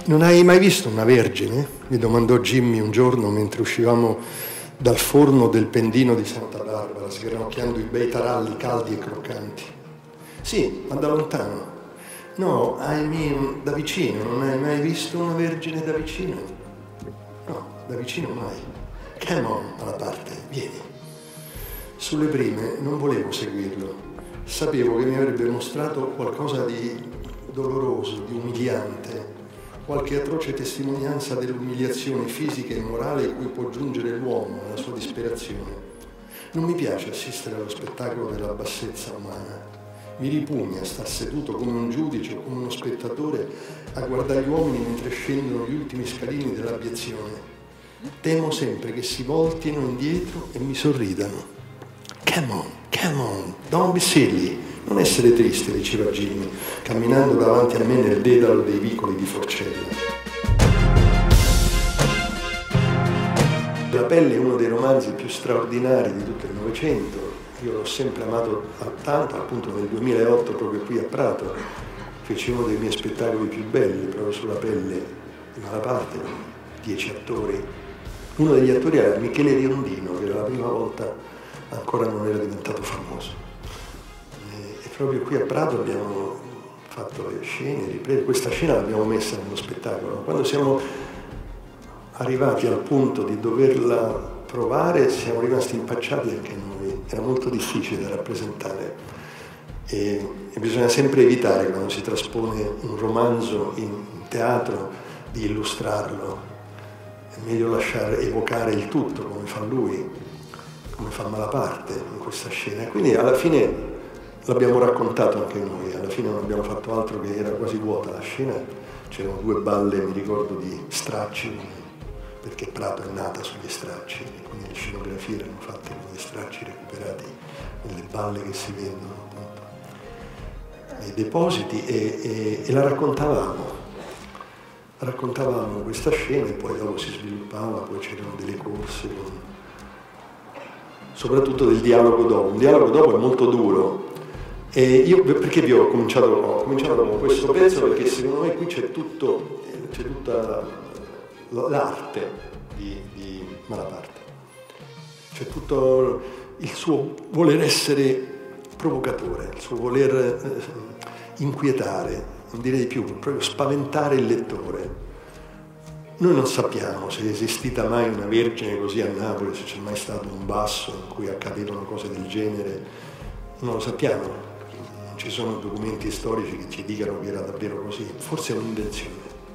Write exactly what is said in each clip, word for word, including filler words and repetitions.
Non hai mai visto una vergine? Mi domandò Jimmy un giorno mentre uscivamo dal forno del Pendino di Santa Barbara, sgranocchiando i bei taralli caldi e croccanti. Sì, ma da lontano. No, I mean, da vicino. Non hai mai visto una vergine da vicino? No, da vicino mai. Come on, alla parte, vieni. Sulle prime non volevo seguirlo. Sapevo che mi avrebbe mostrato qualcosa di doloroso, di umiliante, qualche atroce testimonianza dell'umiliazione fisica e morale cui può giungere l'uomo nella sua disperazione. Non mi piace assistere allo spettacolo della bassezza umana. Mi ripugna star seduto come un giudice o come uno spettatore a guardare gli uomini mentre scendono gli ultimi scalini dell'abiezione. Temo sempre che si voltino indietro e mi sorridano. Come on, come on, don't be silly. Non essere triste, diceva Jimmy, camminando davanti a me nel dedalo dei vicoli di Forcella. La pelle è uno dei romanzi più straordinari di tutto il Novecento. Io l'ho sempre amato tanto, appunto nel duemilaotto, proprio qui a Prato, feci uno dei miei spettacoli più belli, proprio sulla pelle di Malaparte, dieci attori. Uno degli attori era Michele Riondino, che era la prima volta ancora non era diventato famoso. Proprio qui a Prato abbiamo fatto le scene, riprese. Questa scena l'abbiamo messa nello spettacolo. Quando siamo arrivati al punto di doverla provare, siamo rimasti impacciati anche noi. Era molto difficile da rappresentare e, e bisogna sempre evitare, quando si traspone un romanzo in, in teatro, di illustrarlo. È meglio lasciare evocare il tutto, come fa lui, come fa Malaparte in questa scena. E quindi alla fine l'abbiamo raccontato anche noi, alla fine non abbiamo fatto altro che era quasi vuota la scena, c'erano due balle, mi ricordo, di stracci, perché Prato è nata sugli stracci, quindi le scenografie erano fatte con gli stracci recuperati nelle balle che si vendono appunto nei depositi e, e, e la raccontavamo, raccontavamo questa scena e poi dopo si sviluppava, poi c'erano delle corse, con... soprattutto del dialogo dopo. Un dialogo dopo è molto duro. E io perché vi ho cominciato, ho cominciato con questo pezzo? Perché secondo me qui c'è tutto, c'è tutta l'arte di, di Malaparte. C'è tutto il suo voler essere provocatore, il suo voler eh, inquietare, non direi di più, proprio spaventare il lettore. Noi non sappiamo se è esistita mai una vergine così a Napoli, se c'è mai stato un basso in cui accadevano cose del genere, non lo sappiamo. Ci sono documenti storici che ci dicano che era davvero così, forse è un'invenzione.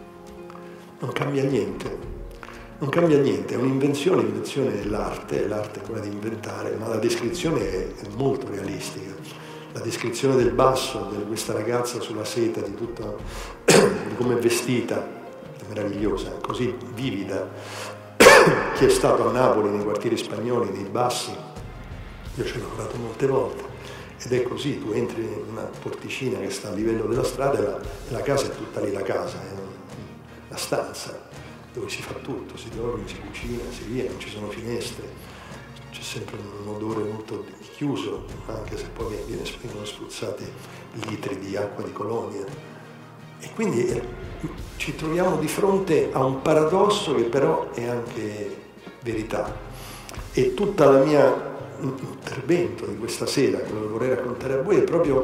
Non cambia niente, non cambia niente, è un'invenzione, l'invenzione è l'arte, l'arte è quella di inventare, ma la descrizione è, è molto realistica. La descrizione del basso, di questa ragazza sulla seta, di tutta, di come è vestita, è meravigliosa, così vivida. Chi è stato a Napoli, nei quartieri spagnoli, nei bassi, io ci ho lavorato molte volte. Ed è così, tu entri in una porticina che sta a livello della strada e la, e la casa è tutta lì, la casa, è una stanza dove si fa tutto, si dorme, si cucina, si via, non ci sono finestre, c'è sempre un odore molto chiuso, anche se poi viene, vengono spruzzati litri di acqua di colonia. E quindi eh, ci troviamo di fronte a un paradosso che però è anche verità. E tutta la mia intervento di questa sera, quello che vorrei raccontare a voi, è proprio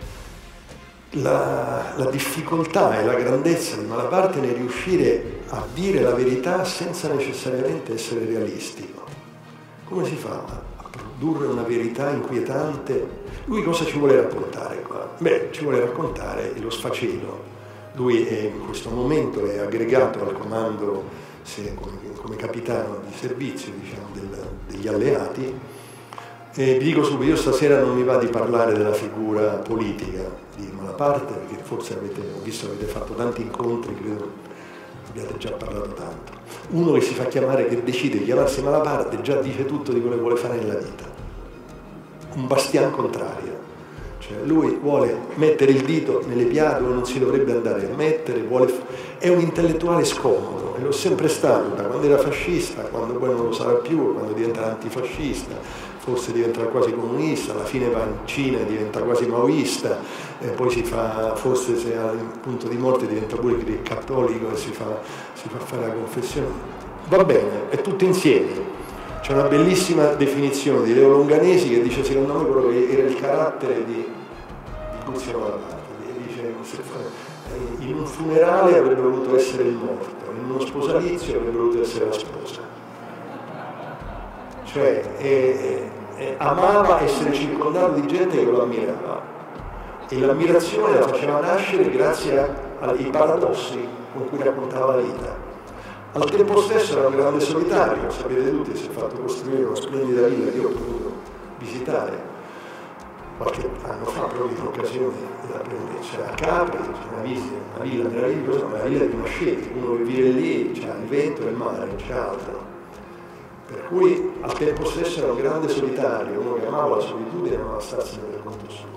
la, la difficoltà e la grandezza di Malaparte nel riuscire a dire la verità senza necessariamente essere realistico. Come si fa a produrre una verità inquietante? Lui cosa ci vuole raccontare qua? Beh, ci vuole raccontare lo sfacelo. Lui è, in questo momento è aggregato al comando se, come, come capitano di servizio, diciamo, del, degli alleati. E vi dico subito, io stasera non mi va di parlare della figura politica di Malaparte, perché forse avete, ho visto che avete fatto tanti incontri, credo abbiate già parlato tanto. Uno che si fa chiamare, che decide di chiamarsi Malaparte, già dice tutto di quello che vuole fare nella vita. Un bastian contrario. Cioè lui vuole mettere il dito nelle piaghe dove non si dovrebbe andare a mettere, vuole... è un intellettuale scomodo, e l'ho sempre stato, da quando era fascista, quando poi non lo sarà più, quando diventerà antifascista. forse diventa quasi comunista, alla fine va in Cina e diventa quasi maoista, e poi si fa, forse se al punto di morte diventa pure cattolico e si fa, si fa fare la confessione. Va bene, è tutto insieme. C'è una bellissima definizione di Leo Longanesi che dice, secondo me, quello che era il carattere di, di cui siamo parlati. Dice, in un funerale avrebbe voluto essere il morto, in uno sposalizio avrebbe voluto essere la sposa. Cioè, eh, eh, amava essere circondato di gente che lo ammirava, e l'ammirazione la faceva nascere grazie ai paradossi con cui raccontava la vita. Al tempo stesso era un grande solitario, sapete tutti, si è fatto costruire una splendida villa che io ho potuto visitare qualche anno fa, proprio in occasione della prendere. A Capri, c'è una, visita, una villa meravigliosa, una villa di Mascetti, uno che vive lì, c'è il vento e il mare, non c'è altro. Per cui al tempo stesso era un grande solitario, uno che amava la solitudine e amava starsene per conto suo.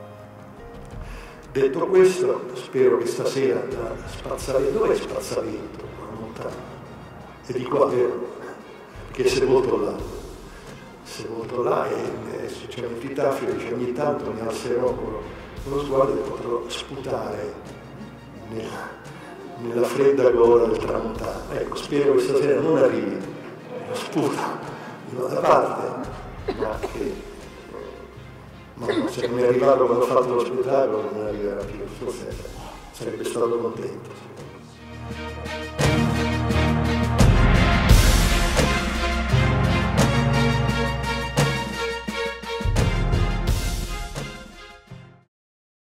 Detto questo, spero che stasera da Spazzavento, dove è Spazzavento? Una montagna. E di qua, che è sepolto là. Sepolto là e c'è un epitafio che dice ogni tanto mi alzerò con uno sguardo e potrò sputare nella, nella fredda gola del tramontano. Ecco, spero che stasera non arrivi lo sputo da una parte, ma che ma se non mi è arrivato quando ho fatto lo spettacolo non arriverà più, forse sarebbe stato contento.